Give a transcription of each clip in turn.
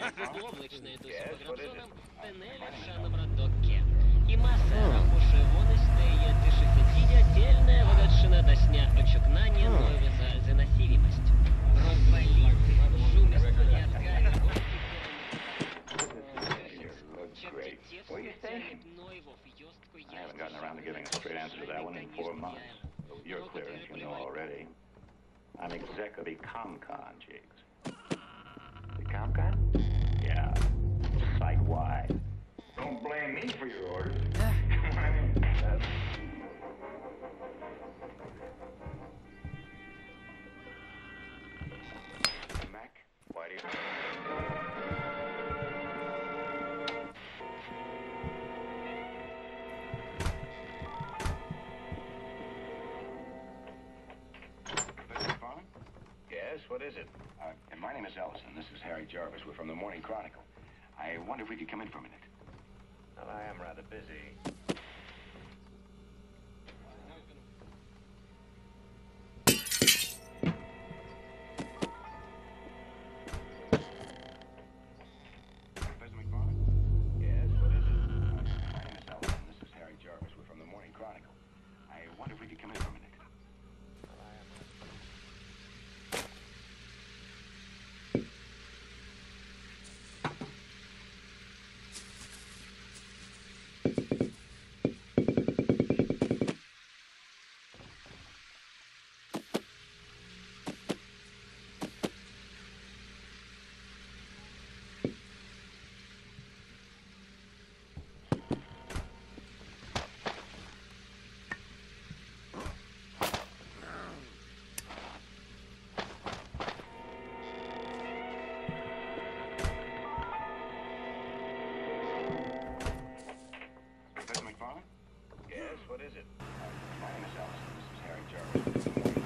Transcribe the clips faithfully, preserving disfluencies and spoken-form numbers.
Облачне до суперграмзоном тенеля шанобрадокке. І маса рахушевонистеє тишесетіння тельне водочина досня очукнання нове за насівімость. Розпаліти, шумість порядка, I haven't gotten around to giving a straight answer to that one in four months. So you're clear as you know already. I'm exec of Ecomcon, Jigs. Ecomcon? Yeah. Site-wide. Don't blame me for your orders. I mean, that's... Mac, why do you... Yes, what is it? Uh, and my name is Ellison. This is Harry Jarvis. We're from the Morning Chronicle. I wonder if we could come in for a minute. Well, I am rather busy. Professor McFarlane? Yes, what is it? Uh, my name is Ellison. This is Harry Jarvis. We're from the Morning Chronicle. I wonder if we could come in for a minute. What is it? My name is Ellison. This is Harry Jarvis.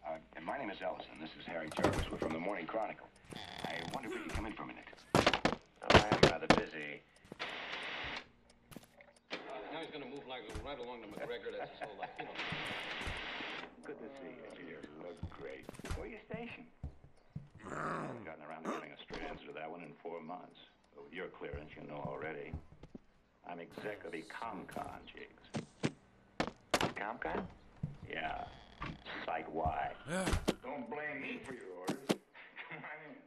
Uh, and my name is Ellison. This is Harry Jarvis. We're from the Morning Chronicle. I wonder if we could come in for a minute. Oh, I am rather busy. Uh, now he's going to move like right along to McGregor. That's his whole life, you know. Good to see you. You look great. Where are you stationed? I haven't gotten around to getting a straight answer to that one in four months. But with your clearance, you know already. I'm exec of the ComCon, Jigs. ComCon? Yeah. Site Y. Don't blame me for your orders. Come on in.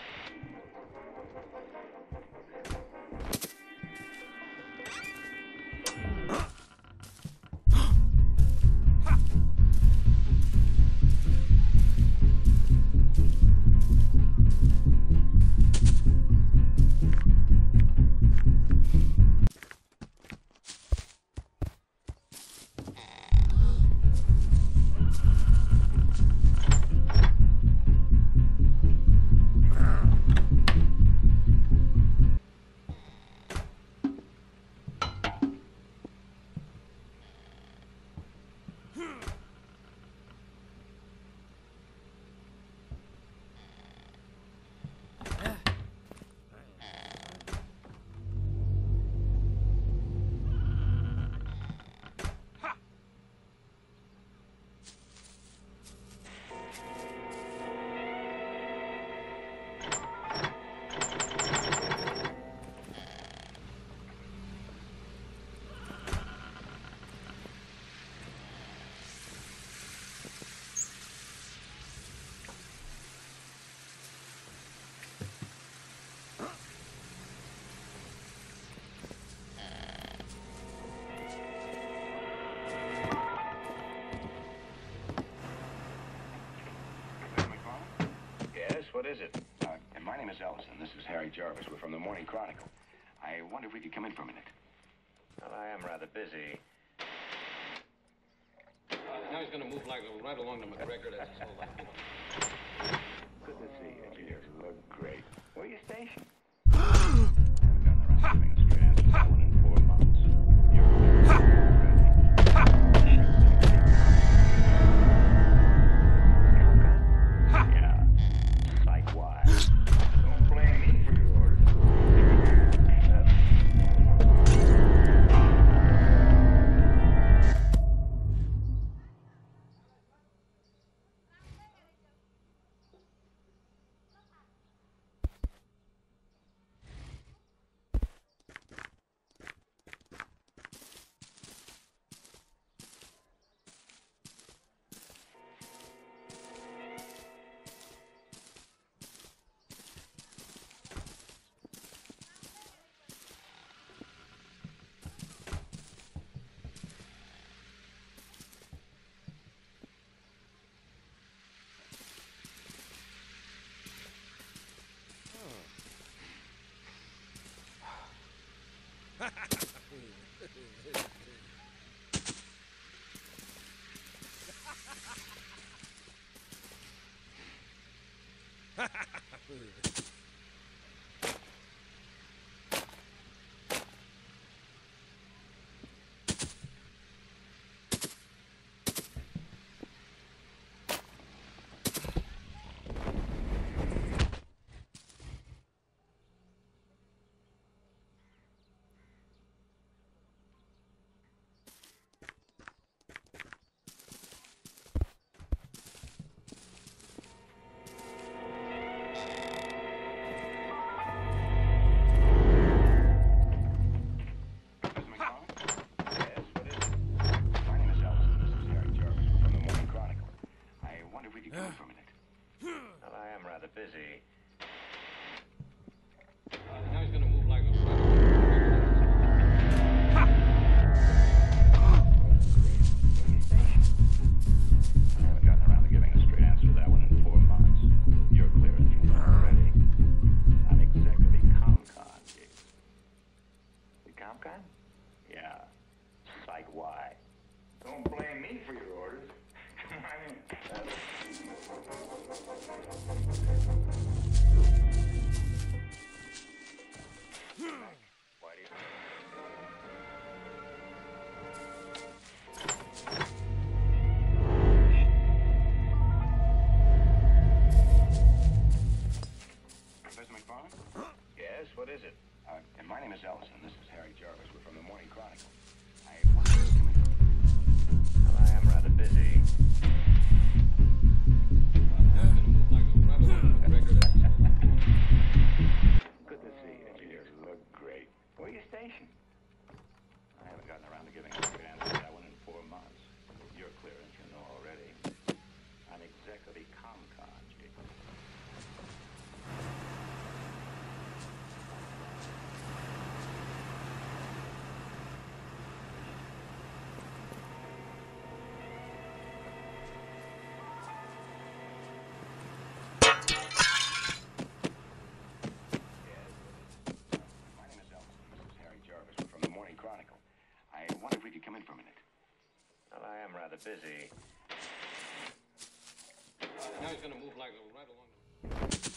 What is it? Uh, and my name is Ellison. This is Harry Jarvis. We're from the Morning Chronicle. I wonder if we could come in for a minute. Well, I am rather busy. Uh, now he's going to move like right along to McGregor. That's his whole life, you know. Good to see you. You look great. Where are you stationed? I haven't gotten around to getting a straight answer to that one in four months. You're yeah. Site Y. Don't blame me for your orders. busy. Uh, now he's gonna move like a... I haven't gotten around to giving a straight answer to that one in four months. You're clear as you know already. I'm exec of the ComCon, Jigs. The ComCon? Yeah. Site Y. Don't blame me for your orders. Come on in. is Ellison. This is Harry Jarvis. We're from the Morning Chronicle. I wonder if you come in from... Well, I am rather busy. I'm gonna move like a right along the McGregor as his whole life. Good to see you. You look great. Where are you stationed? I haven't gotten around to giving a straight answer to that one in four months. Your clearance, you know already. I'm exec of the ComCon, Jake. My name is Ellison. This is Harry Jarvis. We're from the Morning Chronicle. I wonder if we could come in for a minute. Well, I am rather busy. Now he's gonna move like a right along the...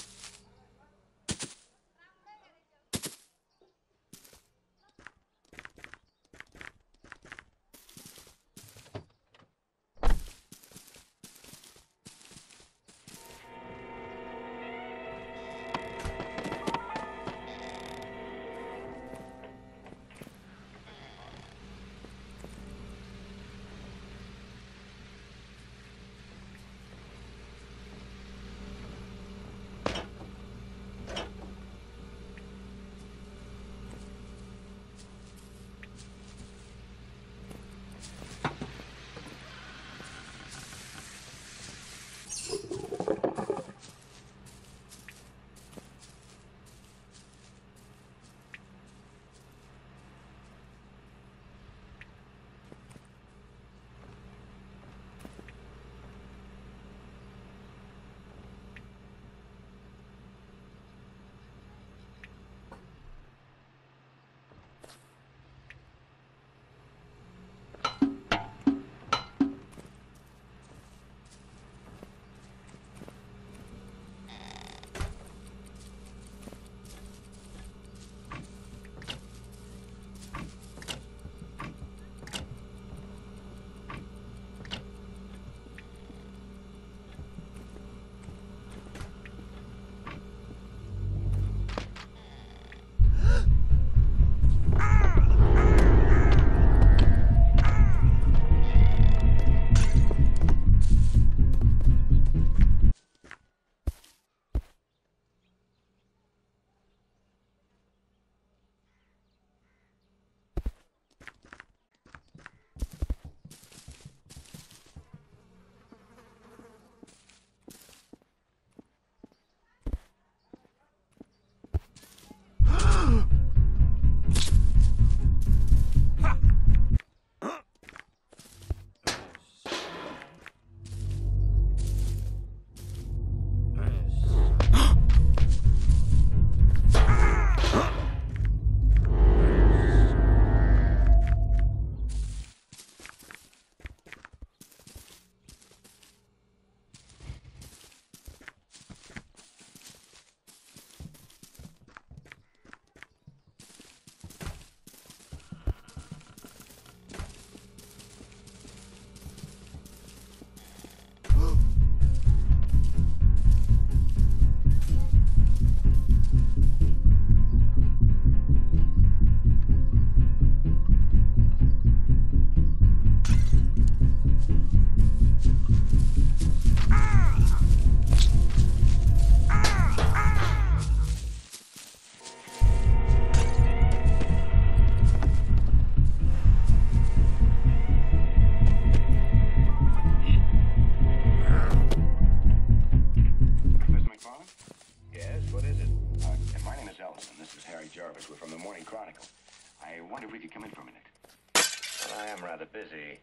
Jarvis. We're from the Morning Chronicle. I wonder if we could come in for a minute. Well, I am rather busy.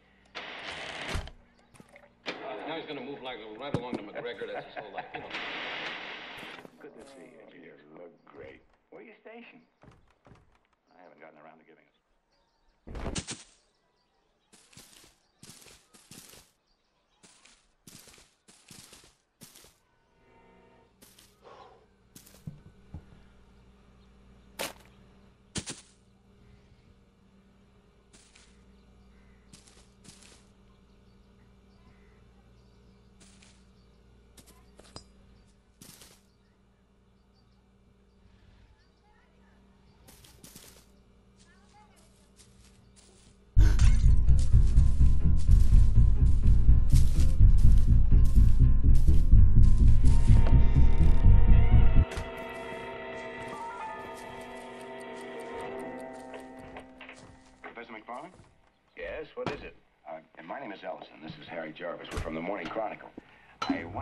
Now he's gonna move like right along to McGregor. That's his whole life. You know. Good to see you. You look great. Where are you stationed? I haven't gotten around to giving us.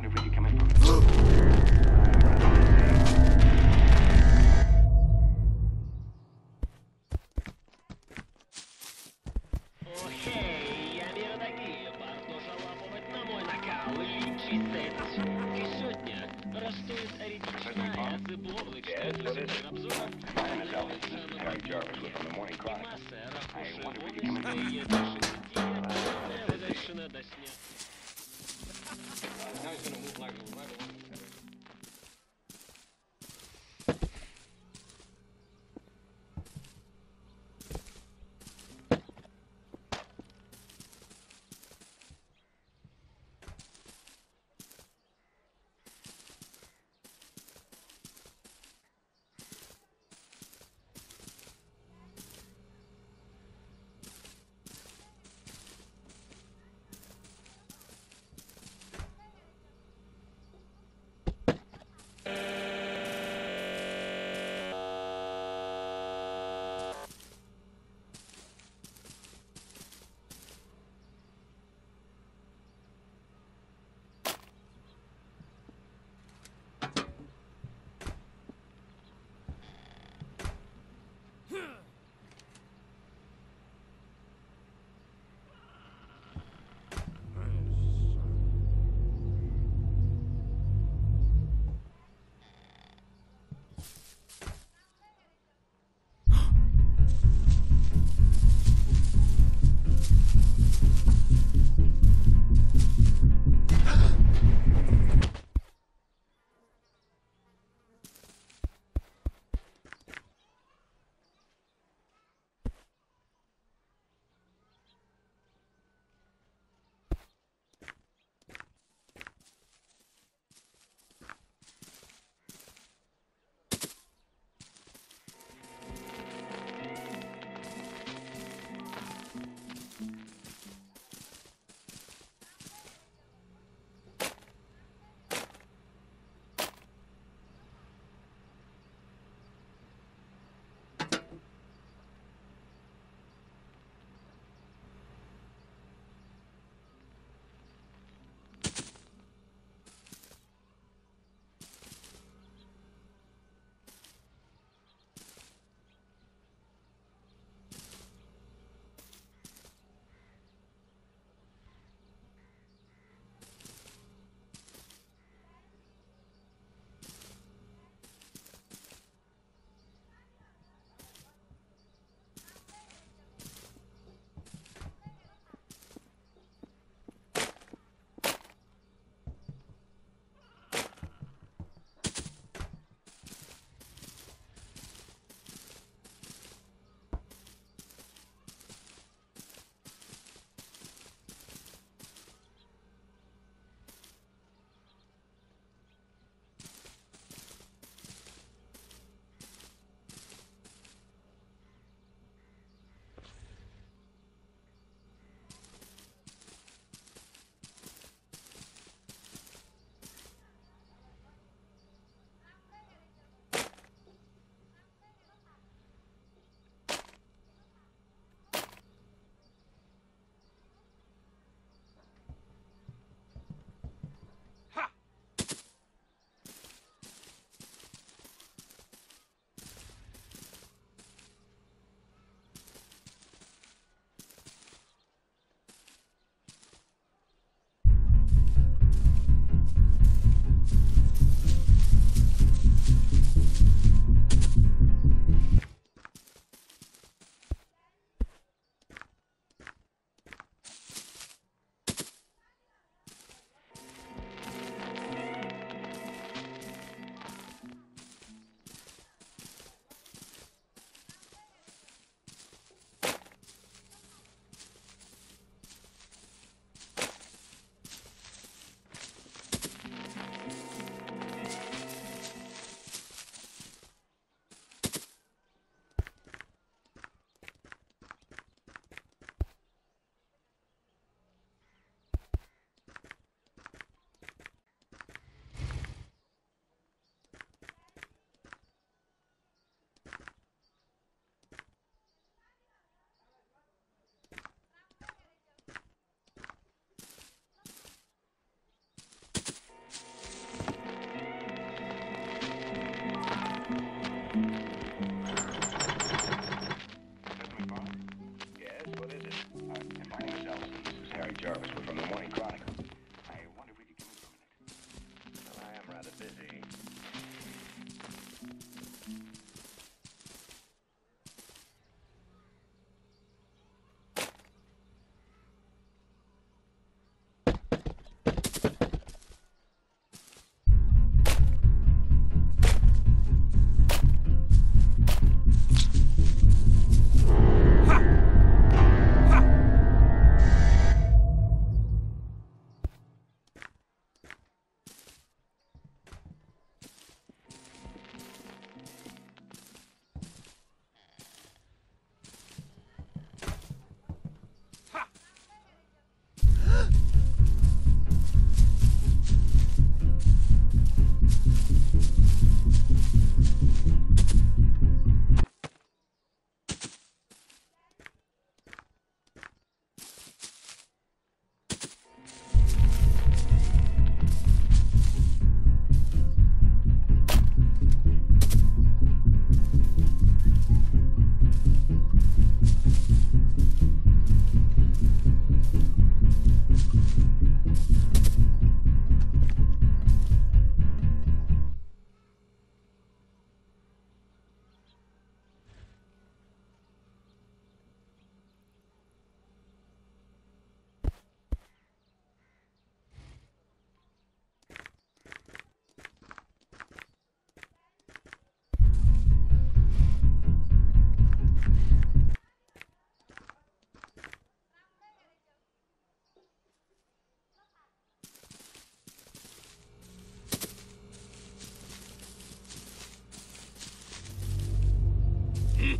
if we could come in for... Окей, ами дорогие, барду жаловать на мой накал. Лечиться и сегодня растует эритичная зыбловых, что для обзора. My name is Elvis. This is Harry Jarvis. We're from the Morning Chronicle. I wonder if we could come in for... Now he's gonna move like a right along.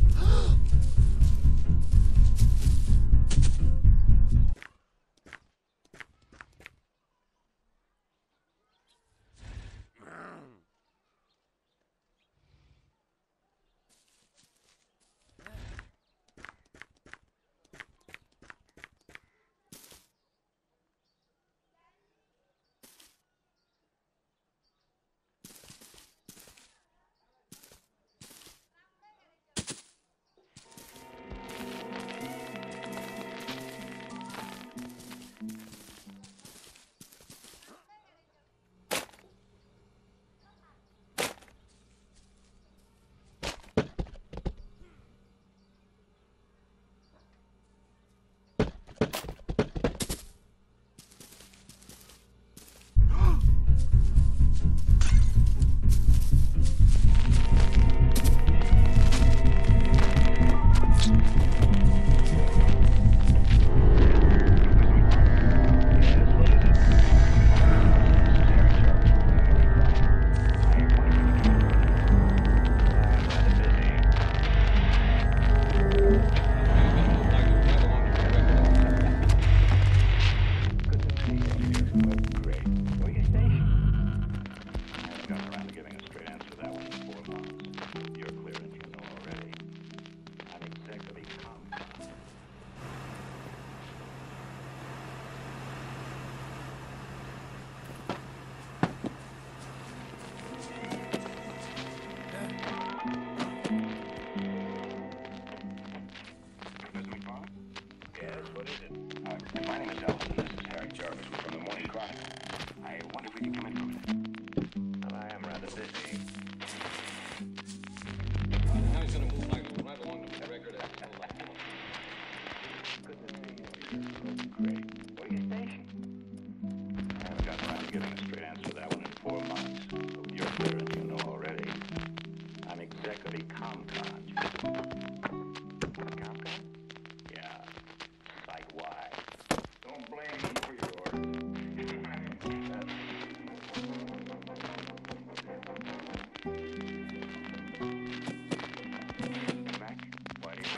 My name is Elvis, and this is Harry Jarvis. We're from the Morning Chronicle. I wonder if we could come in for a minute. Well, I am rather busy. Now he's gonna move like right along the record as it's all like, you know. Good to see you. You're great. Where's your station? I haven't gotten around to giving a straight answer to that one in four months. But you're clear, as you know already. I'm executive ComCon. ComCon? Yeah. Site-wide. Don't blame me for your orders. Mac, why do you...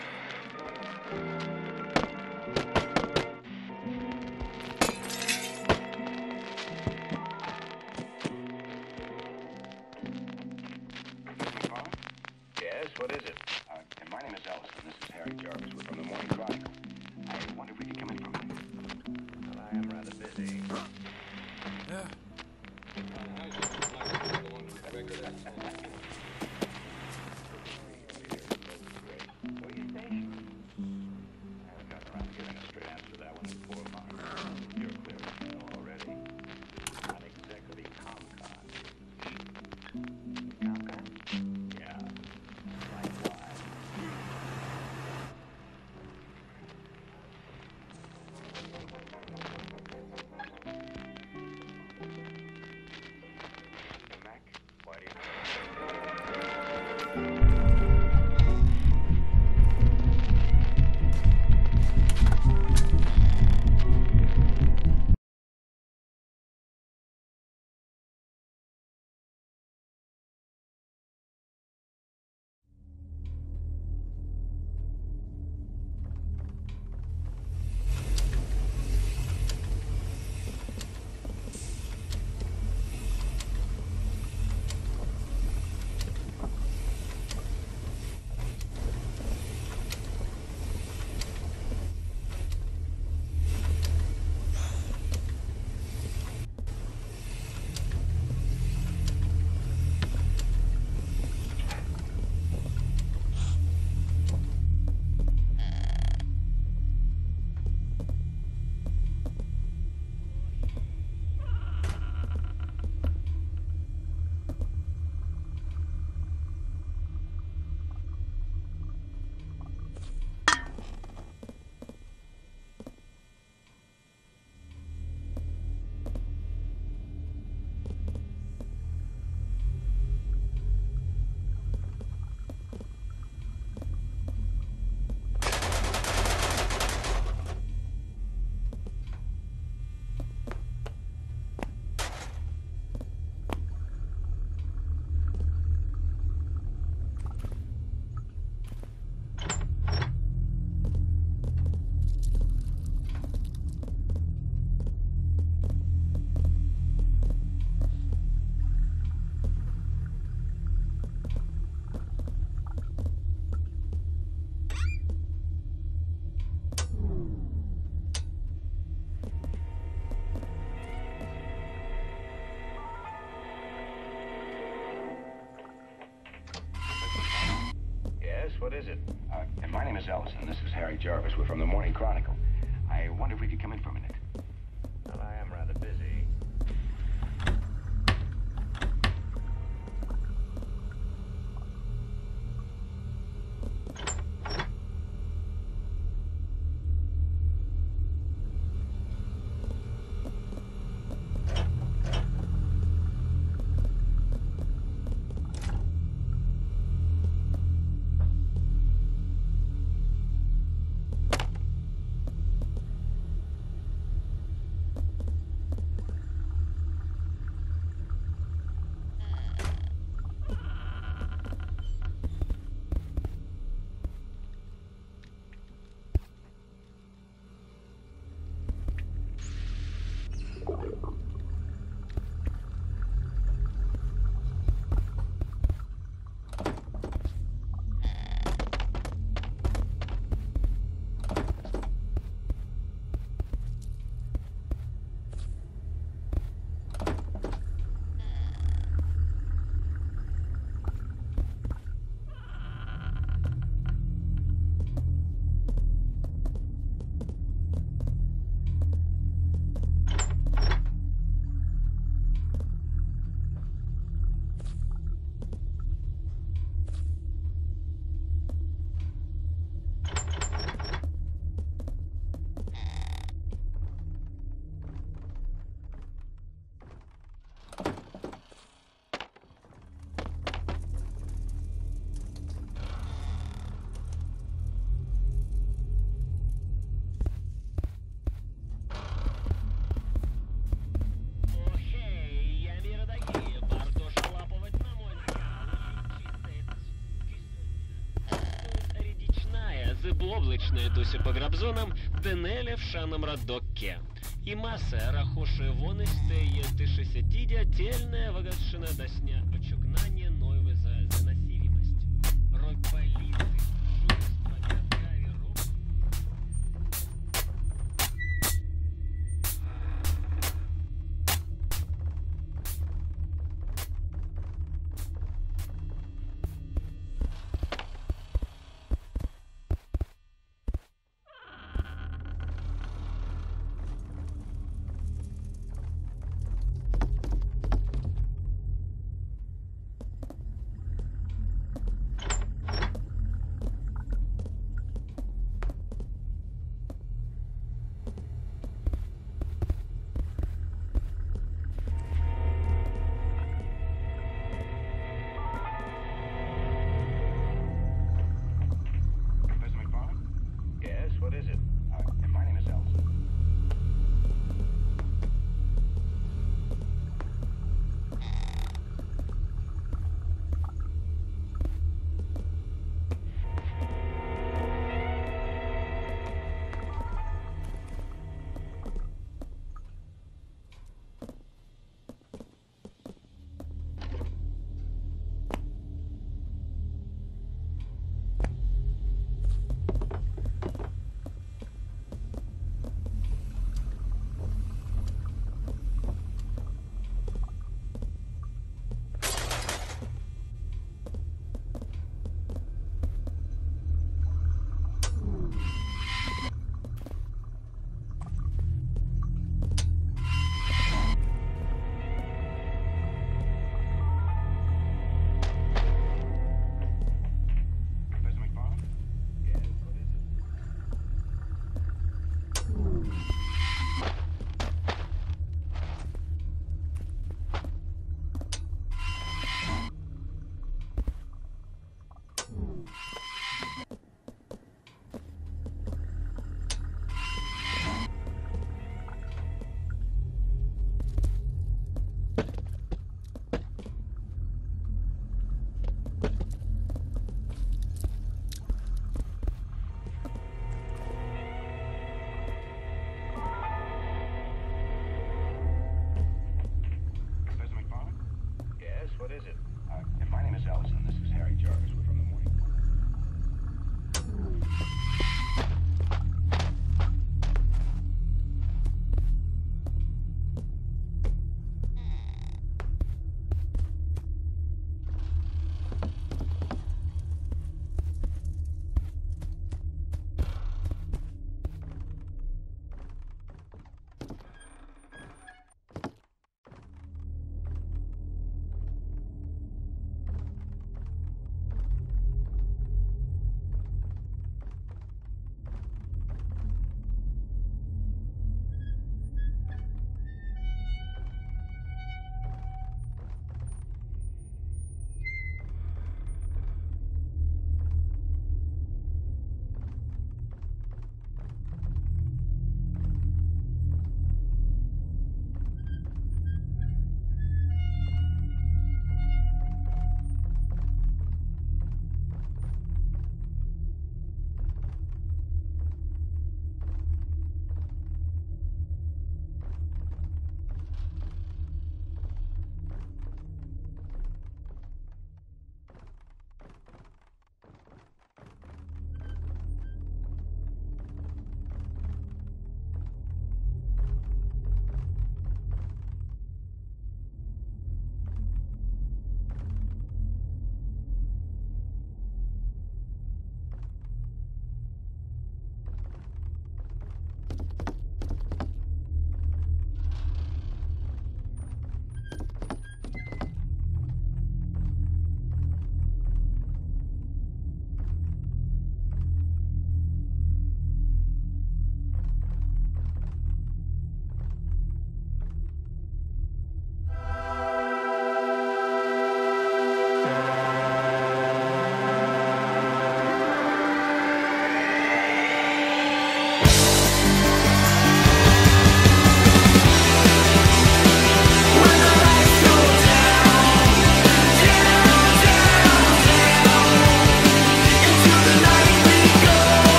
Yes, what is it? Uh, and my name is Elvis, and this is Harry Jarvis. We're from the Morning Chronicle. I wonder if we could come in for a minute. Well, I am rather busy. Now he's gonna move like right along the record as it's all like, you know. Where's your station? I haven't gotten around to giving a straight answer to that one in four months. You're clear, as you know already. I'm executive ComCon. ComCon? Yeah. Likewise. Mac, why do you... what is it? Uh, and my name is Ellison. This is Harry Jarvis. We're from the Morning Chronicle. I wonder if we could come in for a minute. Well, I am rather busy. Облачная досі по грабзонам Денеля в шаном радокке. И масса рахоши воны стеє тише сетидя тельная вагатшина досня очукнание нойвы за заносимость. Рой полиции, журство, пятка, верок. What is it? Uh, and my name is Ellison. What is it? Uh, and my name is Ellison. This is Harry Jarvis. We're from